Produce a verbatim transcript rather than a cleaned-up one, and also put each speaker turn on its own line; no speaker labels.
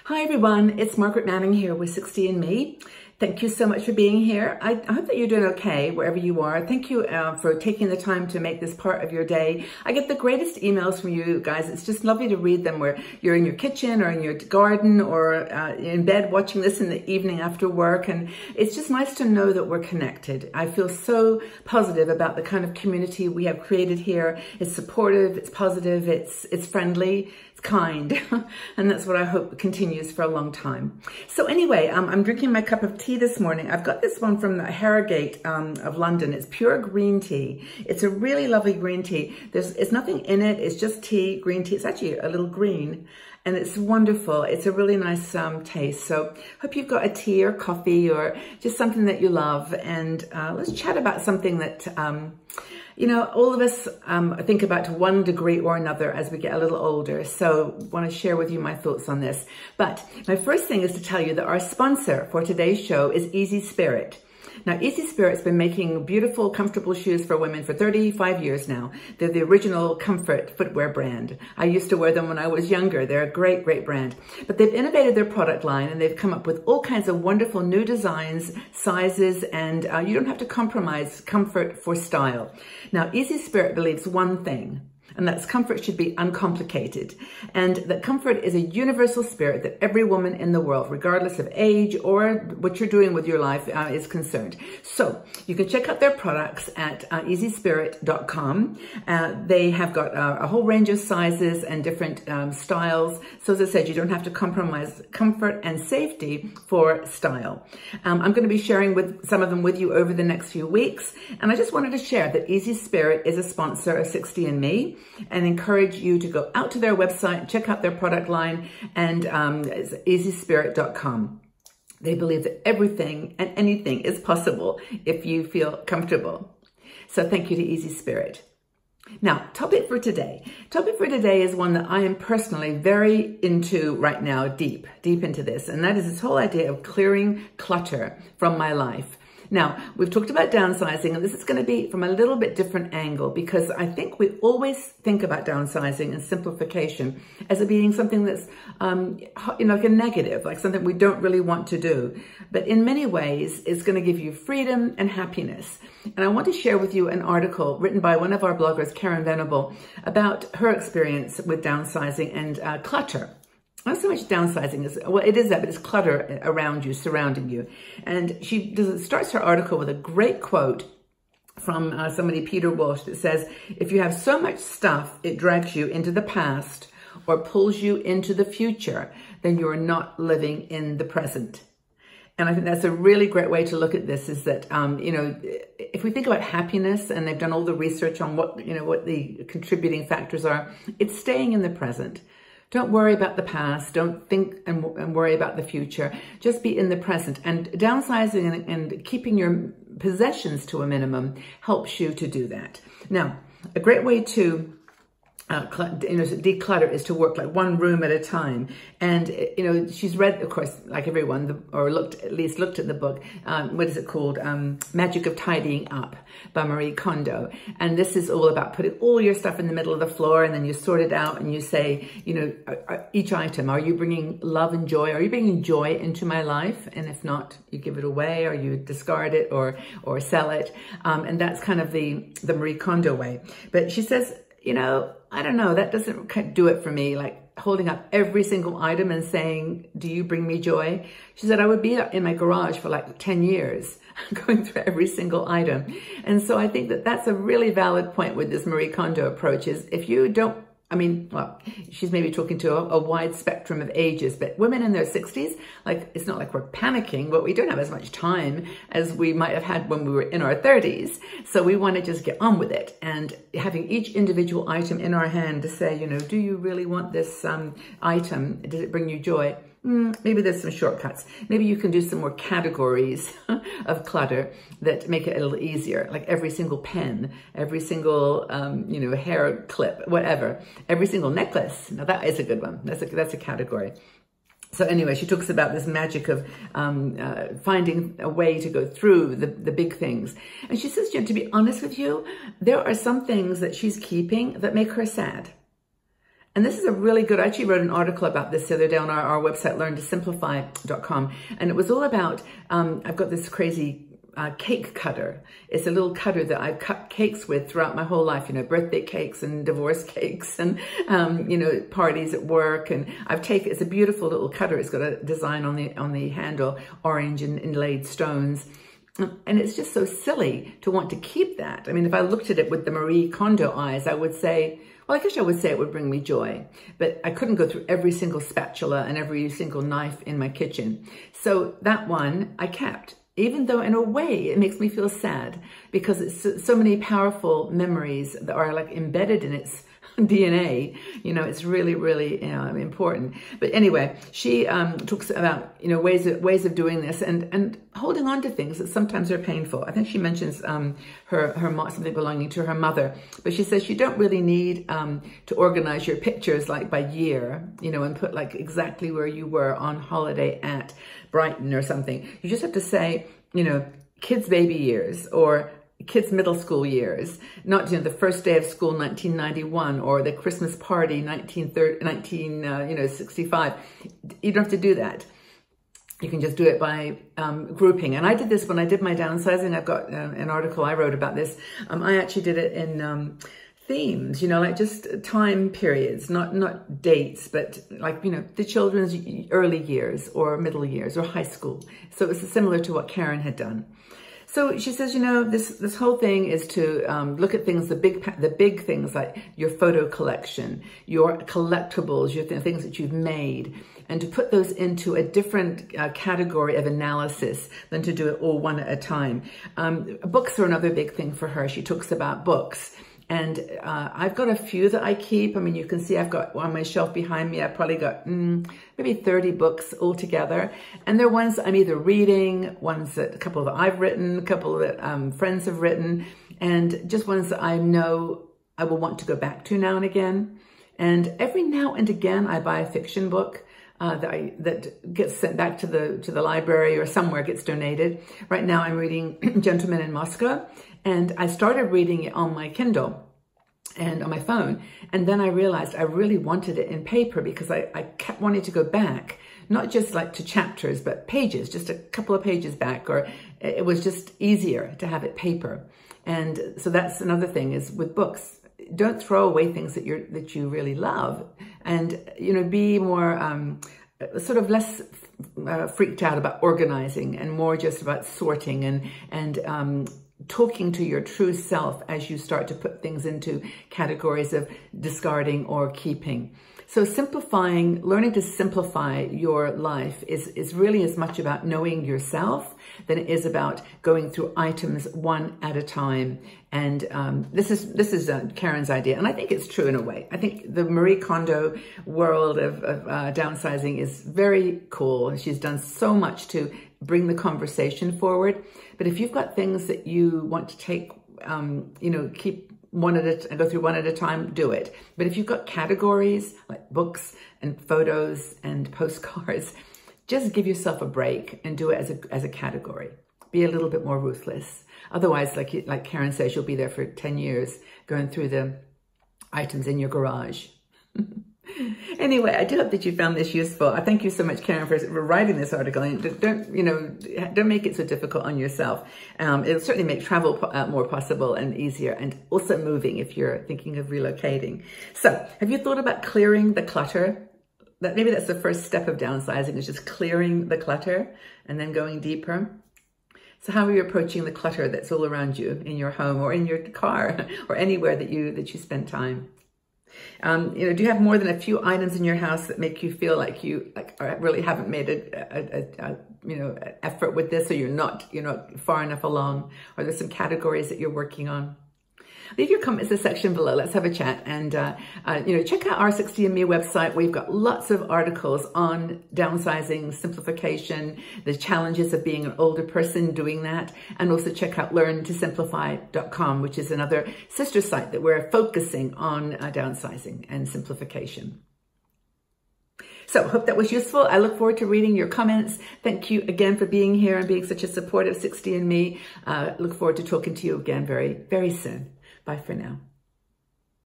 Hi everyone, it's Margaret Manning here with sixty and me. Thank you so much for being here. I, I hope that you're doing okay wherever you are. Thank you uh, for taking the time to make this part of your day. I get the greatest emails from you guys. It's just lovely to read them where you're in your kitchen or in your garden or uh, in bed watching this in the evening after work. And it's just nice to know that we're connected. I feel so positive about the kind of community we have created here. It's supportive, it's positive, it's, it's friendly. Kind, and that's what I hope continues for a long time. So anyway, um, I'm drinking my cup of tea this morning. I've got this one from the Harrogate um, of London. It's pure green tea. It's a really lovely green tea. There's it's nothing in it. It's just tea, green tea. It's actually a little green, and it's wonderful. It's a really nice um, taste. So hope you've got a tea or coffee or just something that you love, and uh, let's chat about something that um, you know, all of us um, think about to one degree or another as we get a little older. So I want to share with you my thoughts on this. But my first thing is to tell you that our sponsor for today's show is Easy Spirit. Now, Easy Spirit's been making beautiful, comfortable shoes for women for thirty-five years now. They're the original comfort footwear brand. I used to wear them when I was younger. They're a great, great brand. But they've innovated their product line and they've come up with all kinds of wonderful new designs, sizes, and uh, you don't have to compromise comfort for style. Now, Easy Spirit believes one thing, and that's comfort should be uncomplicated, and that comfort is a universal spirit that every woman in the world, regardless of age or what you're doing with your life, uh, is concerned. So you can check out their products at uh, easy spirit dot com. Uh, they have got uh, a whole range of sizes and different um, styles. So as I said, you don't have to compromise comfort and safety for style. Um, I'm going to be sharing with some of them with you over the next few weeks, and I just wanted to share that Easy Spirit is a sponsor of sixty and me. And encourage you to go out to their website, check out their product line, and um, it's easy spirit dot com. They believe that everything and anything is possible if you feel comfortable. So thank you to Easy Spirit. Now, topic for today. Topic for today is one that I am personally very into right now, deep, deep into this. And that is this whole idea of clearing clutter from my life. Now, we've talked about downsizing, and this is going to be from a little bit different angle, because I think we always think about downsizing and simplification as it being something that's, um, you know, like a negative, like something we don't really want to do. But in many ways, it's going to give you freedom and happiness. And I want to share with you an article written by one of our bloggers, Karen Venable, about her experience with downsizing and uh, clutter. Not so much downsizing as, well, it is that, but it's clutter around you, surrounding you. And she does, starts her article with a great quote from uh, somebody, Peter Walsh, that says, if you have so much stuff, it drags you into the past or pulls you into the future, then you are not living in the present. And I think that's a really great way to look at this, is that, um, you know, if we think about happiness, and they've done all the research on what, you know, what the contributing factors are, it's staying in the present. Don't worry about the past. Don't think and, and worry about the future. Just be in the present. And downsizing and, and keeping your possessions to a minimum helps you to do that. Now, a great way to Uh, you know, declutter is to work like one room at a time. And, you know, she's read, of course, like everyone, the, or looked, at least looked at the book, um, what is it called? Um, Magic of Tidying Up by Marie Kondo. And this is all about putting all your stuff in the middle of the floor, and then you sort it out and you say, you know, each item, are you bringing love and joy? Are you bringing joy into my life? And if not, you give it away, or you discard it, or, or sell it. Um, and that's kind of the, the Marie Kondo way. But she says, you know, I don't know, that doesn't do it for me, like holding up every single item and saying, do you bring me joy? She said, I would be in my garage for like ten years going through every single item. And so I think that that's a really valid point with this Marie Kondo approach, is if you don't, I mean, well, she's maybe talking to a, a wide spectrum of ages, but women in their sixties, like, it's not like we're panicking, but we don't have as much time as we might have had when we were in our thirties. So we want to just get on with it, and having each individual item in our hand to say, you know, do you really want this um, item? Does it bring you joy? Mm, maybe there's some shortcuts. Maybe you can do some more categories of clutter that make it a little easier, like every single pen, every single, um, you know, hair clip, whatever, every single necklace. Now that is a good one. That's a, that's a category. So anyway, she talks about this magic of um, uh, finding a way to go through the, the big things. And she says, you know, to be honest with you, there are some things that she's keeping that make her sad. And this is a really good, I actually wrote an article about this the other day on our, our website, learn to simplify dot com. And it was all about, um, I've got this crazy uh, cake cutter. It's a little cutter that I've cut cakes with throughout my whole life, you know, birthday cakes and divorce cakes and, um, you know, parties at work. And I've taken, it's a beautiful little cutter. It's got a design on the, on the handle, orange and inlaid stones. And it's just so silly to want to keep that. I mean, if I looked at it with the Marie Kondo eyes, I would say, well, I guess I would say it would bring me joy, but I couldn't go through every single spatula and every single knife in my kitchen. So that one I kept, even though in a way it makes me feel sad because it's so many powerful memories that are like embedded in its D N A, you know, it's really, really you know, important. But anyway, she um, talks about, you know, ways of, ways of doing this and, and holding on to things that sometimes are painful. I think she mentions um, her, her mom, something belonging to her mother, but she says you don't really need um, to organize your pictures like by year, you know, and put like exactly where you were on holiday at Brighton or something. You just have to say, you know, kids' baby years or kids' middle school years, not, you know, the first day of school, nineteen ninety-one, or the Christmas party, nineteen thirty, nineteen, uh, you know, sixty-five. You don't have to do that. You can just do it by um, grouping. And I did this when I did my downsizing. I've got uh, an article I wrote about this. Um, I actually did it in um, themes, you know, like just time periods, not, not dates, but like, you know, the children's early years or middle years or high school. So it was similar to what Karen had done. So she says, you know, this, this whole thing is to um, look at things, the big, the big things like your photo collection, your collectibles, your th things that you've made, and to put those into a different uh, category of analysis than to do it all one at a time. Um, books are another big thing for her. She talks about books. And uh, I've got a few that I keep. I mean, you can see I've got on my shelf behind me, I've probably got mm, maybe thirty books altogether. And they're ones I'm either reading, ones that a couple that I've written, a couple that um, friends have written, and just ones that I know I will want to go back to now and again. And every now and again, I buy a fiction book uh, that, I, that gets sent back to the, to the library or somewhere gets donated. Right now, I'm reading Gentleman in Moscow. And I started reading it on my Kindle and on my phone. And then I realized I really wanted it in paper because I, I kept wanting to go back, not just like to chapters, but pages, just a couple of pages back, or it was just easier to have it paper. And so that's another thing is with books, don't throw away things that you're, that you really love, and, you know, be more, um, sort of less uh, freaked out about organizing and more just about sorting and, and, um, talking to your true self as you start to put things into categories of discarding or keeping. So simplifying, learning to simplify your life is, is really as much about knowing yourself than it is about going through items one at a time. And um, this is this is uh, Karen's idea, and I think it's true in a way. I think the Marie Kondo world of, of uh, downsizing is very cool. She's done so much to bring the conversation forward. But if you've got things that you want to take, um, you know, keep one at a, go through one at a time, do it. But if you've got categories like books and photos and postcards, just give yourself a break and do it as a, as a category. Be a little bit more ruthless. Otherwise, like, like Karen says, you'll be there for ten years going through the items in your garage. Anyway, I do hope that you found this useful. I thank you so much, Karen, for, for writing this article. And don't, you know, don't make it so difficult on yourself. Um, it'll certainly make travel uh, more possible and easier, and also moving if you're thinking of relocating. So, have you thought about clearing the clutter? That maybe that's the first step of downsizing, is just clearing the clutter and then going deeper. So how are you approaching the clutter that's all around you in your home or in your car or anywhere that you that you spend time? Um, you know, do you have more than a few items in your house that make you feel like you like really haven't made a, a, a, a you know an effort with this, or you're not you're not far enough along, or there's some categories that you're working on? Leave your comments in the section below. Let's have a chat. And, uh, uh, you know, check out our sixty and me website. We've got lots of articles on downsizing, simplification, the challenges of being an older person doing that. And also check out learn to simplify dot com, which is another sister site that we're focusing on uh, downsizing and simplification. So hope that was useful. I look forward to reading your comments. Thank you again for being here and being such a supportive sixty and me. Uh, look forward to talking to you again very, very soon. Bye for now.